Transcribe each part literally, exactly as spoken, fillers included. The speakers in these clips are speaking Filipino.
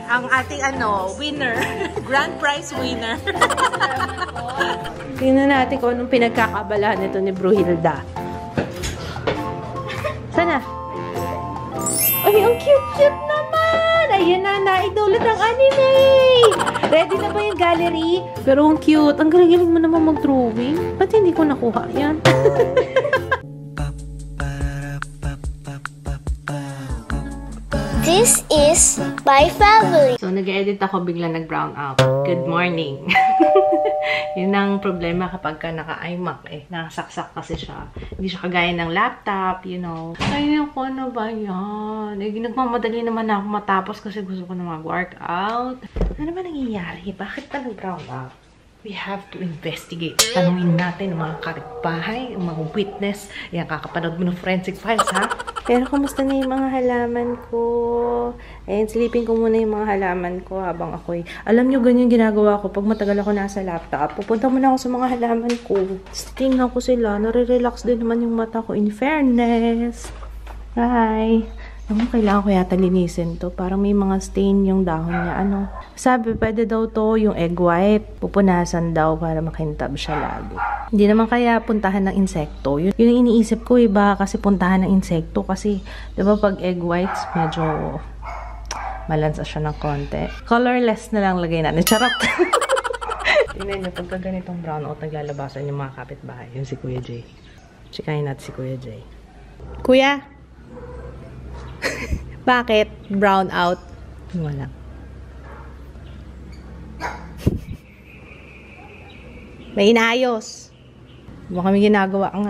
ang ating ano, winner. Grand prize winner. Tingnan natin kung anong pinagkakabalahan nito ni Bruhilda. Sana? Ay, ang cute-cute naman! Ayan na, naidulot ang anime! Ready na ba yung gallery? Pero ang cute. Ang galing-galing mo naman mag-drawing. Ba't hindi ko nakuha yan? This is my family. So, nag-edit ako, bigla nag-brown out. Good morning. Yun ang problema kapag ka naka-iMac eh. Nakasaksak kasi siya. Hindi siya kagaya ng laptop, you know. Ay, ako, ano ba yan? Eh, nagmamadali naman ako matapos kasi gusto ko na mag-workout. Ano ba nangyayari? Bakit pa nag-brown out? We have to investigate. Tanungin natin ang mga kapitbahay, ang mga witness. Yan, kakapanood mo ng forensic files, ha? Pero kumusta na yung mga halaman ko? Ayan, silipin ko muna yung mga halaman ko habang ako'y... Alam nyo, ganyan ginagawa ko pag matagal ako nasa laptop. Pupunta muna ako sa mga halaman ko. Tingnan ko sila. Nare-relax din naman yung mata ko. In fairness. Hi. Ano, kailangan ko yata linisin to. Parang may mga stain yung dahon niya. Ano? Sabi, pwede daw to yung egg white. Pupunasan daw para makintab siya lagi. Hindi naman kaya puntahan ng insekto. Yun, yun yung iniisip ko, iba kasi puntahan ng insekto. Kasi, di ba pag egg whites, medyo malansa siya ng konti. Colorless na lang lagay natin. Charot! Tingnan nyo, pagka ganitong brown out, naglalabasan yung mga kapitbahay. Yun si Kuya Jay. Chikahin natin si Kuya Jay. Kuya! Bakit? Brown out? Wala. May inayos. Baka may ginagawa nga.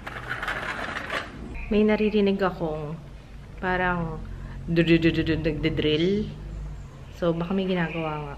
May naririnig akong parang nagdidrill. So, baka may ginagawa nga.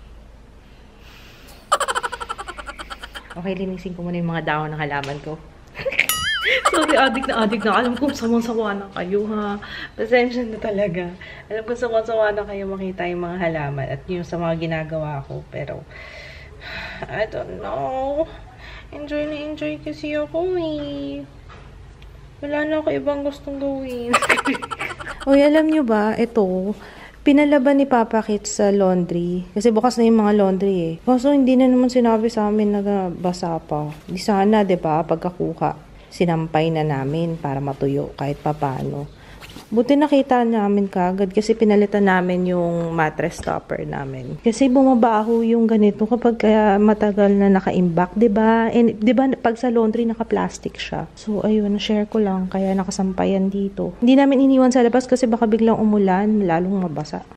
Okay, linisin ko muna yung mga dahon ng halaman ko. Sorry, adik na adik na. Alam kong sawang-sawa na kayo, ha. Pasensya na talaga. Alam kong sawang-sawa na kayo makita yung mga halaman at yung sa mga ginagawa ko. Pero, I don't know. Enjoy na enjoy kasi ako, eh. Wala na ako ibang gustong gawin. Uy, alam nyo ba, ito, pinalaban ni Papa Kit sa laundry. Kasi bukas na yung mga laundry, eh. Kaso hindi na naman sinabi sa amin na basa pa. Di sana, diba, pagkakuha, sinampay na namin para matuyo kahit papano. Buti nakita namin kagad kasi pinalitan namin yung mattress topper namin. Kasi bumabaho yung ganito kapag kaya matagal na naka-imbak, diba? And diba pag sa laundry naka-plastic siya. So ayun, share ko lang kaya nakasampayan dito. Hindi namin iniwan sa labas kasi baka biglang umulan, lalong mabasa.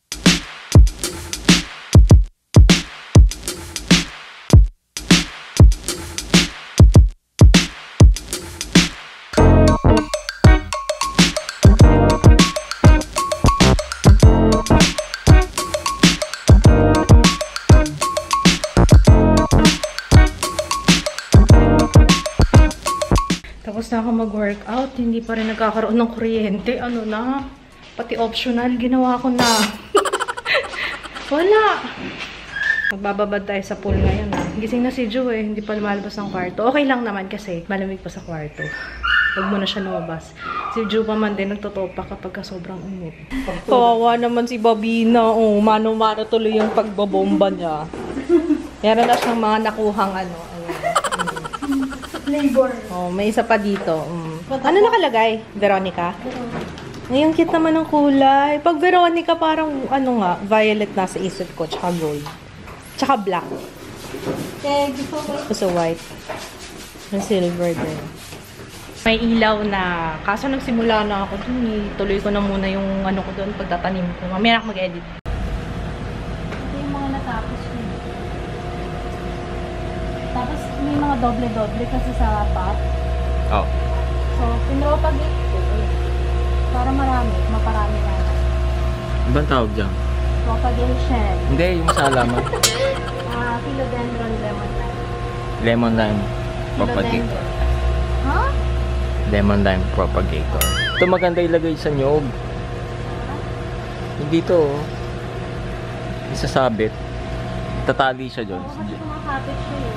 Tapos na ako mag-workout, hindi pa rin nagkakaroon ng kuryente. Ano na? Pati optional, ginawa ko na. Wala. Magbababad tayo sa pool ngayon. Ha? Gising na si Joe eh, hindi pa lumalabas ng kwarto. Okay lang naman kasi malamig pa sa kwarto. Huwag mo na siya lumabas. Si Joe pa man din nagtotopa kapag sobrang init. Kawawa naman si Babina. Oh, mano-mano tuloy yung pagbabomba niya. Meron na siyang mga nakuhang ano. Flavor. Oh, may isa pa dito. Mm. Ano nakalagay? Veronica? Ngayon, cute naman ng kulay. Pag Veronica, parang, ano nga, violet na sa isip ko, tsaka gold. Tsaka black. Thank you so much. Kasi white. May silver din. May ilaw na. Kaso nagsimula na ako dun eh. Tuloy ko na muna yung ano ko dun, pagtatanim ko. Mamaya ako mag-edit. Ito yung mga natapos ko. Tapos may mga doble-doble kasi sa pot. Oh. So, pinropagate ko eh. Para marami, maparami na. Ibang tawag dyan? Propagation. Hindi, yung sa halaman. Ah, philodendron lemon lime. Lemon lime propagator. Ha? Lemon lime propagator. Ito maganda ilagay sa nyog. Hindi to, oh. Isasabit. Tatali siya dyan. Oo, kasi kumakapit siya eh.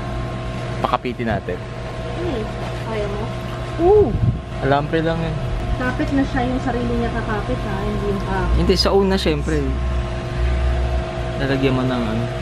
Pakapitin natin. Hmm, ayaw mo? Oo. Alambre lang yan. Kapit na siya yung sarili niya kakapit ha, hindi yung kakapit. Hindi, sa una syempre. Lalagyan mo ng ano.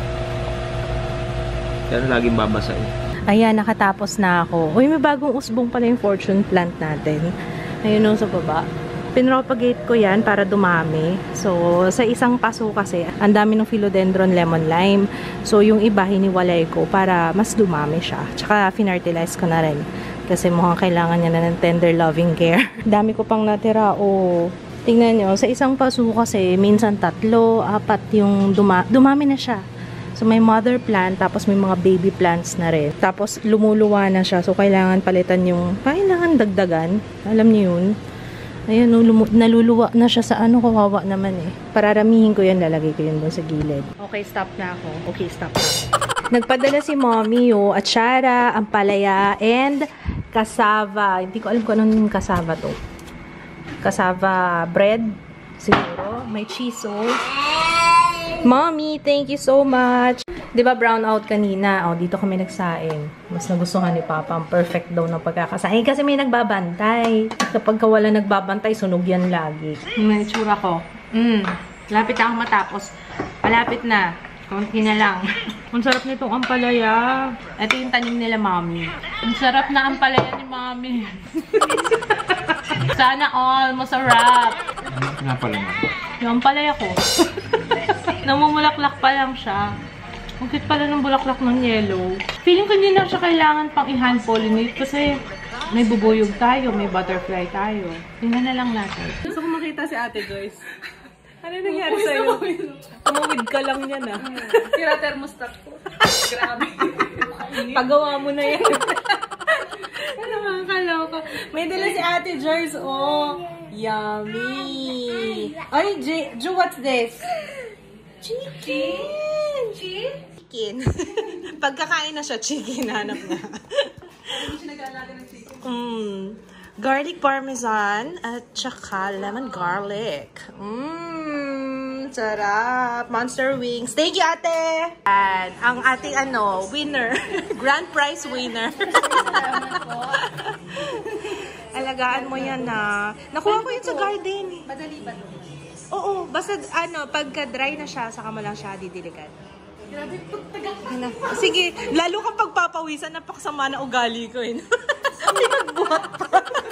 Pero laging babasa eh. Ayan, nakatapos na ako. Uy, may bagong usbong pala yung fortune plant natin. Ayun o, sa baba. Pinropagate ko yan para dumami. So, sa isang paso kasi, ang dami ng philodendron lemon lime. So, yung iba, hiniwalay ko para mas dumami siya. Tsaka, finertilize ko na rin. Kasi mukhang kailangan niya na ng tender loving care. Dami ko pang natira. O, tingnan nyo, sa isang paso kasi, minsan tatlo, apat yung duma dumami na siya. So, may mother plant, tapos may mga baby plants na rin. Tapos, lumuluwa na siya. So, kailangan palitan yung, kailangan dagdagan. Alam niyo yun. Ayan, naluluwa na siya sa ano, kawawa naman eh. Pararamihin ko yan, lalagay ko yun doon sa gilid. Okay, stop na ako. Okay, stop na ako. Nagpadala si mommy yung atsara, ampalaya, and cassava. Hindi ko alam kung anong cassava to. Cassava bread, siguro. May cheese, oh. Mommy, thank you so much. Diba brown out kanina? Oh, dito kami nagsaing. Mas nagustuhan ni Papa. Ang perfect daw ng pagkakasaing. Kasi may nagbabantay. Kapag wala nagbabantay, sunog yan lagi. Yung itsura ko. Mm. Lapit na ako matapos. Palapit na. Konti na lang. Ang sarap nitong ampalaya. Ito yung tanim nila, Mommy. Ang sarap na ampalaya ni Mommy. Sana all. Masarap. Nga pala nga. Yung ampalaya ko. Namumulaklak pa lang siya. Ang cute pala ng bulaklak ng yellow. Feeling ko hindi na siya kailangan pang i-hand pollinate kasi may bubuyog tayo, may butterfly tayo. Tingnan na lang natin. Gusto ko makita si Ate Joyce. Ano nangyari sa'yo? Tumawid ka lang yan ah. Sira thermostat ko. Grabe. Pagawa mo na yan. Ano mga kaloka. May dala si Ate Joyce, oh. Yummy. Ay, J Ju, what's this? Chicken. Chicken? Chicken. Pagkakain na siya, chicken. Hanap na. mm. Garlic parmesan at saka lemon garlic. Mmm. Sarap. Monster wings. Thank you, ate. And ang ating ano, winner. Grand prize winner. Alagaan mo yan na. Nakuha ko yun sa garden. Madali ba ito? Oo, basta ano, pagka dry na siya, saka mo lang siya didiligan. Grabe, pagtagal ka. Sige, lalo kang pagpapawisan, napakasama na ugali ko eh. Pinagbuhat pa.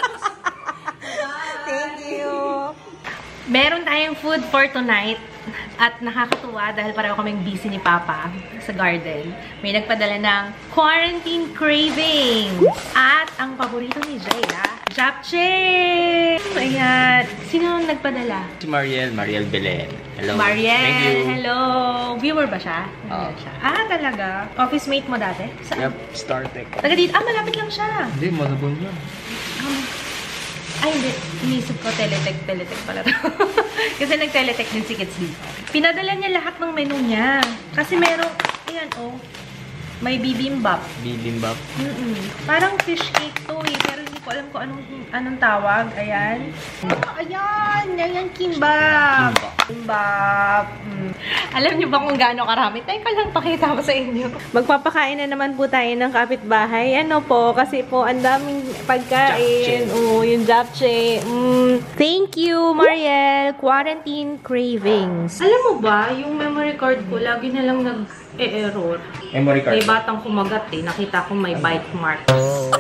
Thank you. Meron tayong food for tonight. At nakakatuwa dahil pareho kaming busy ni Papa sa garden. May nagpadala ng quarantine craving. At ang paborito ni Jaya, japchae! Ayan. Sino ang nagpadala? Si Mariel, Mariel Belen. Hello. Mariel, Thank you. hello. Viewer ba siya? Oo. Siya. Ah, talaga? Office mate mo dati? Saan? Yep, StarTech. Taga dito? Ah, malapit lang siya. Hindi, malabon lang. Um, ay, hindi. Inisip ko, teletech, teletech pala to. Kasi nag-teletech din si Kids dito. Pinadala niya lahat ng menu niya. Kasi merong, ayan, oh, may bibimbap. Bibimbap. Mm-mm. Parang fish cake to eh. Pero hindi ko alam kung anong, anong tawag. Ayan. Oh, ayan! Ayan, kimbap! Kimbap! Mm. Alam niyo ba kung gaano karami? Teka lang, pakita ko sa inyo. Magpapakain na naman po tayo ng kapitbahay. Ano po? Kasi po, ang daming pagkain. Oo, yung japchae. Mm. Thank you, Mariel. Quarantine cravings. Alam mo ba, yung memory card ko, lagi na lang nag-e-error. Memory card. May batang kumagat eh. Nakita ko may bite marks.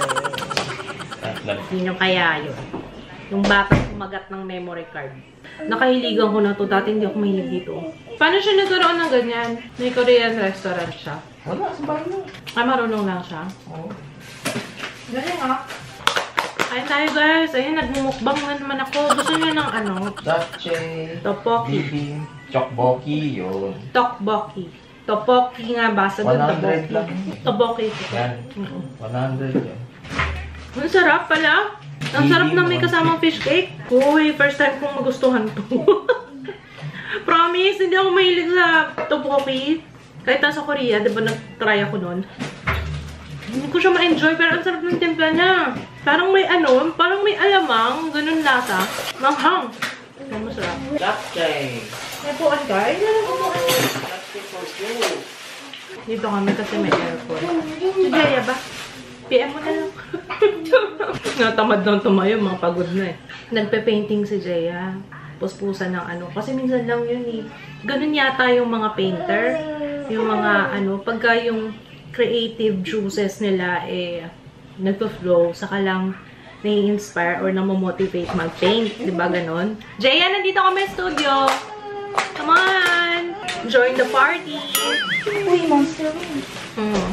Sino kaya yun? Yung batang kumagat ng memory card. Nakahiligan ko na to. Dati hindi ako mahilig dito. Paano siya nagkaroon ng ganyan? May Korean restaurant siya. Wala, sa bahay mo. Ay, marunong lang siya. Oo. Galing ah. Ayun tayo guys. Ayun, nagmumukbang na naman ako. Gusto niyo ng ano? Japchae. Tteokbokki. Bibim. Tteokbokki, yun. Tteokbokki. Tteokbokki nga basa doon. one hundred lang. Tteokbokki. Yan. Mm-mm. one hundred yan. Ang sarap pala. Ang sarap na may kasamang fish cake. Uy, first time kong magustuhan to. Promise, hindi ako mahilig sa tteokbokki. Kahit nasa Korea, di ba nag-try ako nun? Hindi ko siya ma-enjoy, pero ang sarap ng timpla niya. Parang may ano, parang may alamang, ganun lasa. Manghang. Ang masarap. Japchae. May puan ka? Ay, nalang upuan niya. Japchae for you. Dito kami kasi may aircon. Si Jaya ba? P M mo na lang. Natamad lang tumayo, mga pagod na eh. Nagpe-painting si Jaya. Puspusan ng ano. Kasi minsan lang yun eh. Ganun yata yung mga painter. Yung mga ano, pagka yung creative juices nila eh nagpa-flow, saka lang nai-inspire or namo-motivate mag-paint. Diba ganon? Jaya, nandito kami sa studio. Come on! Join the party! Uy, monster. Hmm.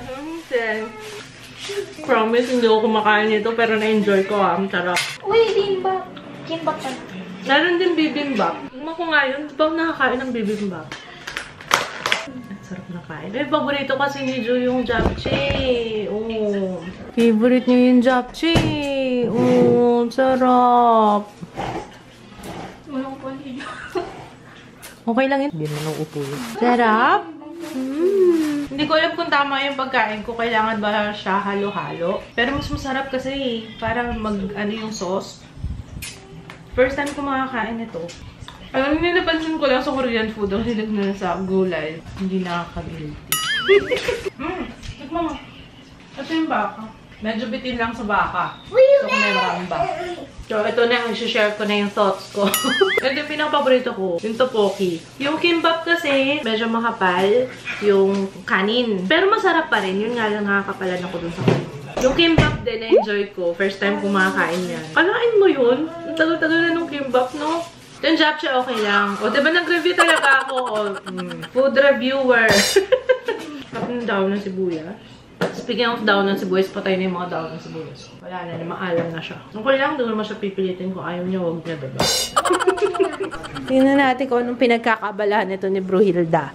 Promise, hindi ako kumakain nito, pero na-enjoy ko ah. Ang sarap. Uy, bimbap. Kimbap pa. Meron din bibimbap. Tignan ko nga yun. Di ba nakakain ng bibimbap? Ang sarap na kain. Eh, paborito kasi ni Jo yung japchae. Oh. Favorite niyo yung japchae. Oh, sarap. Walang pa niyo. Okay lang yun. Hindi mo nang upo yun. Sarap. Mm. Hindi ko alam kung tama yung pagkain ko. Kailangan ba siya halo-halo? Pero mas masarap kasi parang mag, ano yung sauce. First time ko makakain ito. Alam niyo, napansin ko lang sa Korean food, ang hilig na sa gulay. Hindi nakaka-guilty. Hmm, tikman mo. Ito yung baka. Medyo bitin lang sa baka. So, kung may maraming baka. So, ito na, i-share ko na yung thoughts ko. Ito yung pinaka-paborito ko, yung tteokbokki. Yung kimbap kasi, medyo makapal yung kanin. Pero masarap pa rin. Yun nga lang, nakakapalan ako dun sa kanin. Yung kimbap din, na-enjoy ko. First time kumakain yan. Kalain mo yun? Ang tagal-tagal na nung kimbap, no? Yung japchae, okay lang. O, diba nag-review talaga ako? O, mm, food reviewer. Tapos yung daon ng sibuyas. Speaking of daon ng sibuyas, patay na yung mga daon ng sibuyas. Wala na, maalam na siya. Okay lang, doon naman siya pipilitin kung ayaw niya, huwag niya, diba? Tingnan natin kung anong pinagkakabalahan nito ni Bruhilda.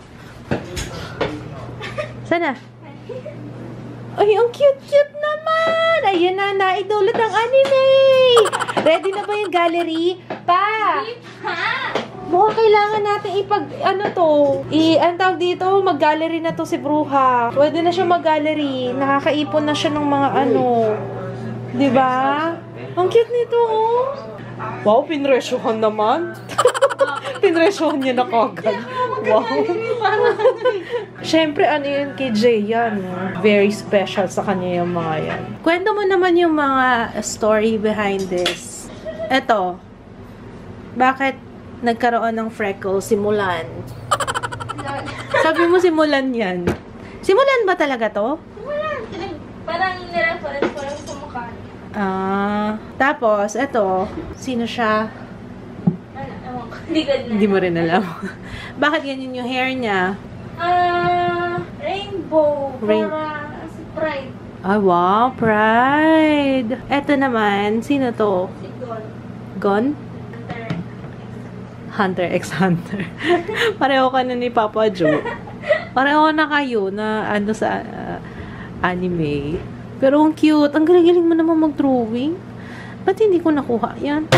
Sana? Ay, ang cute-cute naman! Ayan na, naidulot ang anime! Ready na ba yung gallery? Pa! Ha? Mukhang kailangan natin ipag, ano to, i, ang tawag dito, mag-gallery na to si Bruha. Pwede na siya mag-gallery. Nakakaipon na siya ng mga ano. Diba? Ang cute nito, oh. Wow, pinresyohan naman. Pinresyohan niya na kagad. Wow. Siyempre, ano yun kay Jay yan. No? Very special sa kanya yung mga yan. Kwento mo naman yung mga story behind this. Eto. Bakit nagkaroon ng freckle simulan? Sabi mo simulan yan. Simulan ba talaga to? Simulan. Parang nireference ko lang sa mukha. Ah. Tapos, eto. Sino siya? Ano, ewan ko. Hindi ko na. Hindi mo rin alam. Bakit ganyan yung hair niya? Ah, rainbow. Rain- Para si Pride. Ah, wow. Pride. Eto naman. Sino to? Si Gon. Gon? Hunter. Hunter x Hunter. Pareho ka na ni Papa Joe. Pareho na kayo na ano sa uh, anime. Pero ang cute. Ang galing-galing mo naman mag-drawing. Ba't hindi ko nakuha yan?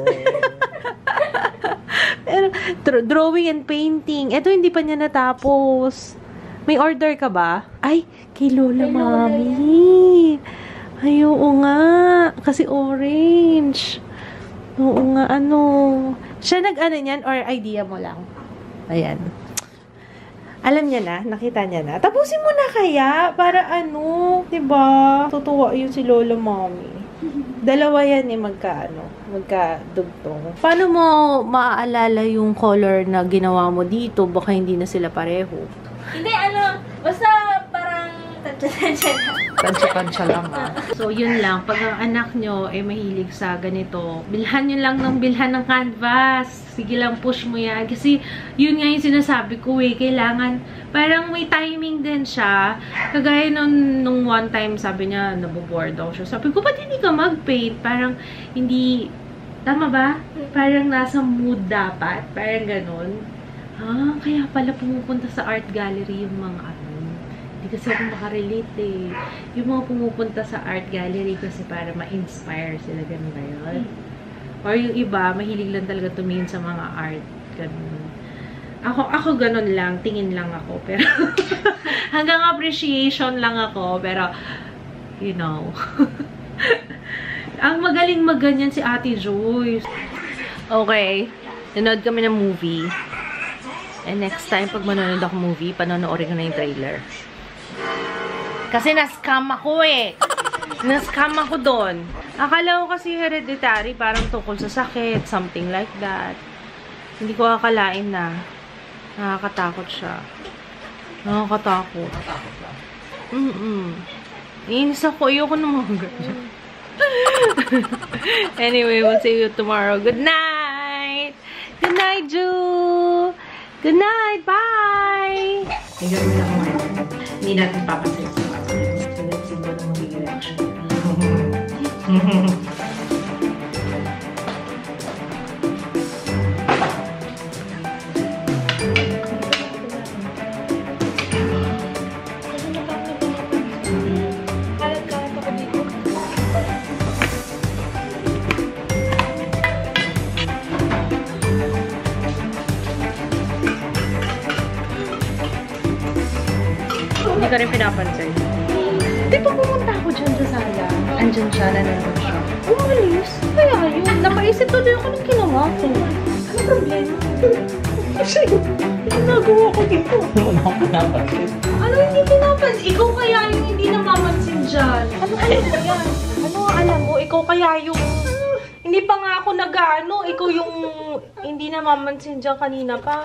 Pero, drawing and painting. Ito hindi pa niya natapos. May order ka ba? Ay, kay Lola Kay Lola Mami. Ay, oo nga. Kasi orange. Oo nga, ano. Siya nag-ano niyan or idea mo lang? Ayan. Alam niya na, nakita niya na. Tapusin mo na kaya para ano, 'di ba? Tutuwa 'yun si Lola Mommy. Dalawa yan eh magkaano, magkadugtong. Paano mo maaalala yung color na ginawa mo dito? Baka hindi na sila pareho. Hindi, ano, basta parang tansya-tansya na. Tansya-tansya lang ah. So, yun lang. Pag ang anak nyo ay mahilig sa ganito, bilhan nyo lang ng bilhan ng canvas. Sige lang, push mo yan. Kasi, yun nga yung sinasabi ko eh. Kailangan, parang may timing din siya. Kagaya nung, nung one time, sabi niya, naboboard ako siya. Sabi ko, ba't hindi ka mag-paint? Parang, hindi, tama ba? Parang nasa mood dapat. Parang ganun. Ah, kaya pala pumupunta sa art gallery yung mga ano. Hindi kasi ako makarelate eh. Yung mga pumupunta sa art gallery kasi para ma-inspire sila, ganun ba yun? Or yung iba, mahilig lang talaga tumingin sa mga art. Ganun. Ako, ako ganun lang. Tingin lang ako. Pero, hanggang appreciation lang ako. Pero, you know. Ang magaling magganyan si Ate Joyce. Okay. Nanood kami ng movie. And next time, pag manonood ako movie, panonoorin ko na yung trailer. Kasi na-scam ako eh. Na-scam ako doon. Akala ko kasi hereditary, parang tungkol sa sakit, something like that. Hindi ko akalain na nakakatakot siya. Nakakatakot. Mm-mm. Iinis ako. Ayoko na mga ganyan. Anyway, we'll see you tomorrow. Good night! Good night, Ju! Good night! Bye! Hindi natin na kumain. Hindi natin papasin sa papasin. So, let's see what ang magiging reaction. Hindi ka rin pinapansin. Di ba pumunta ako dyan sa sala? Andyan siya, nanonood siya. Umalis? Kaya yun. Napaisip tuloy ako ng ginawa ko. Ano problema? Kasi, ginagawa ko dito. Ano ako pinapansin? Ano hindi pinapansin? Ikaw kaya yung hindi namamansin dyan. Ano alam mo yan? Ano alam mo? Ikaw kaya yung... Hindi pa nga ako nag-ano. Ikaw yung hindi namamansin dyan kanina pa.